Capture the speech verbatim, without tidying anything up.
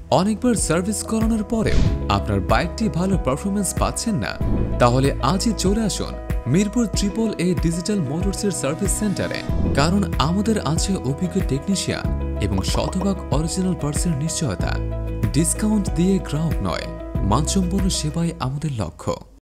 অনেকবার সার্ভিস করানোর পরেও আপনার বাইকটি ভালো পারফরমেন্স পাচ্ছেন না? তাহলে আজই চলে আসুন মিরপুর ট্রিপল এ ডিজিটাল মোটরসের সার্ভিস সেন্টারে, কারণ আমাদের আছে অভিজ্ঞ টেকনিশিয়ান এবং শতভাগ অরিজিনাল পার্টসের নিশ্চয়তা। ডিসকাউন্ট দিয়ে গ্রাহক নয়, মানসম্পন্ন সেবাই আমাদের লক্ষ্য।